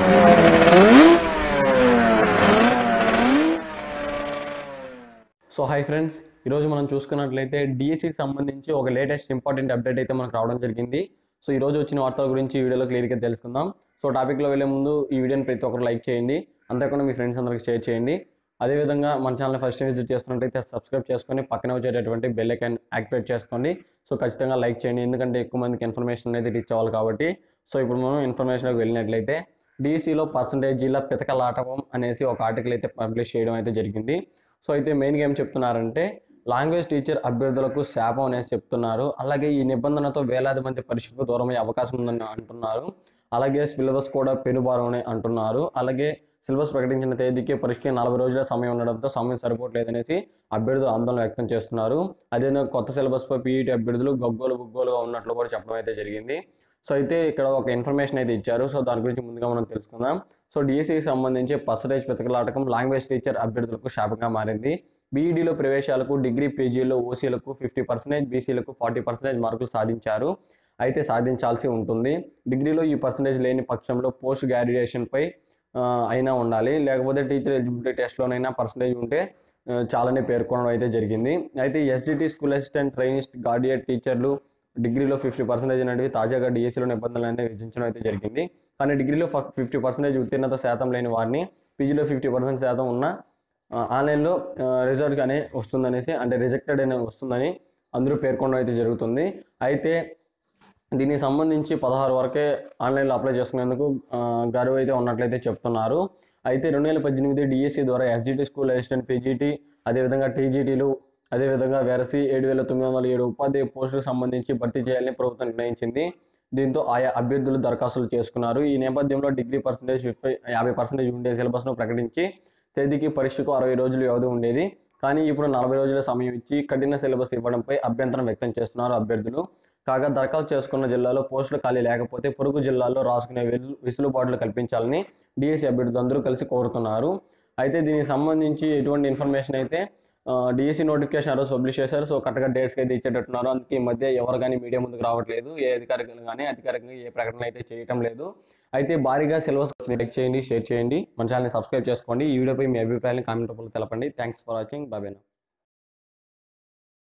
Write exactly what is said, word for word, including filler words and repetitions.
So hi friends, ఈరోజు మనం చూసుకున్నట్లయితే డిఎస్సికి సంబంధించి ఒక లేటెస్ట్ ఇంపార్టెంట్ అప్డేట్ అయితే మనకు రావడం జరిగింది. సో ఈరోజు వచ్చిన వార్తల గురించి ఈ వీడియోలో క్లియర్గా తెలుసుకుందాం. సో టాపిక్లో వెళ్ళే ముందు ఈ వీడియోని ప్రతి ఒక్కరు లైక్ చేయండి, అంతేకాకుండా మీ ఫ్రెండ్స్ అందరికి షేర్ చేయండి. అదేవిధంగా మన ఛానల్ ఫస్ట్ టైం విజిట్ చేస్తున్నట్లయితే సబ్స్క్రైబ్ చేసుకొని పక్కన వచ్చేటటువంటి బెల్ ఐకాన్ యాక్టివేట్ చేసుకోండి. సో ఖచ్చితంగా లైక్ చేయండి, ఎందుకంటే ఎక్కువ మందికి ఇన్ఫర్మేషన్ అనేది రీచ్ అవ్వాలి కాబట్టి. సో ఇప్పుడు మనం ఇన్ఫర్మేషన్లోకి వెళ్ళినట్లయితే డిఎస్సిలో పర్సంటేజీల పితకలాటకం అనేసి ఒక ఆర్టికల్ అయితే పబ్లిష్ చేయడం అయితే జరిగింది. సో అయితే మెయిన్గా ఏం చెప్తున్నారంటే లాంగ్వేజ్ టీచర్ అభ్యర్థులకు శాపం అనేసి చెప్తున్నారు. అలాగే ఈ నిబంధనతో వేలాది మంది పరీక్షకు దూరమయ్యే అవకాశం ఉందని అంటున్నారు. అలాగే సిలబస్ కూడా పెనుభారం అని అంటున్నారు. అలాగే సిలబస్ ప్రకటించిన తేదీకి పరీక్షకి నలభై రోజుల సమయం ఉండడంతో సమయం సరిపోవట్లేదనేసి అభ్యర్థులు ఆందోళన వ్యక్తం చేస్తున్నారు. అదేవిధంగా కొత్త సిలబస్పై పీఈటీ అభ్యర్థులు గగ్గోలు గుగ్గోలుగా ఉన్నట్లు కూడా చెప్పడం అయితే జరిగింది. సో అయితే ఇక్కడ ఒక ఇన్ఫర్మేషన్ అయితే ఇచ్చారు. సో దాని గురించి ముందుగా మనం తెలుసుకుందాం. సో డిఎస్సికి సంబంధించి పర్సంటేజ్ పితకలాటకం లాంగ్వేజ్ టీచర్ అభ్యర్థులకు శాపంగా మారింది. బీఈడీలో ప్రవేశాలకు డిగ్రీ పీజీలో ఓసీలకు ఫిఫ్టీ పర్సెంటేజ్, బీసీలకు ఫార్టీ పర్సెంటేజ్ మార్కులు సాధించారు. అయితే సాధించాల్సి ఉంటుంది. డిగ్రీలో ఈ పర్సంటేజ్ లేని పక్షంలో పోస్ట్ గ్రాడ్యుయేషన్పై అయినా ఉండాలి, లేకపోతే టీచర్ ఎలిజిబిలిటీ టెస్ట్లోనైనా పర్సంటేజ్ ఉంటే చాలానే పేర్కొనడం అయితే జరిగింది. అయితే ఎస్డిటి స్కూల్ అసిస్టెంట్, ట్రైనిస్ట్, గార్డియన్ టీచర్లు డిగ్రీలో ఫిఫ్టీ పర్సెంటేజ్ అనేవి తాజాగా డిఎస్సిలో నిబంధనలు అనేది విధించడం అయితే జరిగింది. కానీ డిగ్రీలో ఫిఫ్టీ పర్సెంటేజ్ ఉత్తీర్ణత శాతం లేని వారిని పీజీలో ఫిఫ్టీ పర్సెంట్ శాతం ఉన్న ఆన్లైన్లో రిజల్ట్ అనే వస్తుందనేసి, అంటే రిజెక్టెడ్ అనే వస్తుందని అందరూ పేర్కొనడం అయితే జరుగుతుంది. అయితే దీనికి సంబంధించి పదహారు వరకే ఆన్లైన్లో అప్లై చేసుకునేందుకు గడువు అయితే ఉన్నట్లయితే చెప్తున్నారు. అయితే రెండు వేల పద్దెనిమిది డిఎస్సి ద్వారా ఎస్జిటి స్కూల్ అసిస్టెంట్, పీజీటీ, అదేవిధంగా టీజీటీలు, అదేవిధంగా వెరసి ఏడు వేల తొమ్మిది వందల ఏడు ఉపాధ్యాయ పోస్టులకు సంబంధించి భర్తీ చేయాలని ప్రభుత్వం నిర్ణయించింది. దీంతో ఆయా అభ్యర్థులు దరఖాస్తులు చేసుకున్నారు. ఈ నేపథ్యంలో డిగ్రీ పర్సెంటేజ్ ఫిఫ్టీ యాభై పర్సెంటేజ్ ఉండే సిలబస్ను ప్రకటించి తేదీకి పరీక్షకు అరవై రోజులు వ్యవధి ఉండేది. కానీ ఇప్పుడు నలభై రోజుల సమయం ఇచ్చి కఠిన సిలబస్ ఇవ్వడంపై అభ్యంతరం వ్యక్తం చేస్తున్నారు అభ్యర్థులు. కాగా దరఖాస్తు చేసుకున్న జిల్లాలో పోస్టులు ఖాళీ లేకపోతే పొరుగు జిల్లాల్లో రాసుకునే వెసులుబాట్లు కల్పించాలని డిఎస్సి అభ్యర్థులు అందరూ కలిసి కోరుతున్నారు. అయితే దీనికి సంబంధించి ఎటువంటి ఇన్ఫర్మేషన్ అయితే డిఎస్సి నోటిఫికేషన్ ఆ రోజు పబ్లిష్ చేశారు. సో కరెక్ట్గా డేట్స్కి అయితే ఇచ్చేటట్టున్నారు. అందుకే ఈ మధ్య ఎవరు కానీ మీడియా ముందుకు రావట్లేదు, ఏ అధికారికలు కానీ అధికారికంగా ఏ ప్రకటన అయితే చేయటం లేదు. అయితే భారీగా సిలబస్ లైక్ చేయండి, షేర్ చేయండి, మన ఛానల్ని సబ్స్క్రైబ్ చేసుకోండి. ఈ వీడియోపై మీ అభిప్రాయాన్ని కామెంట్ రూపంలో తెలపండి. Thanks for watching. బాయ్.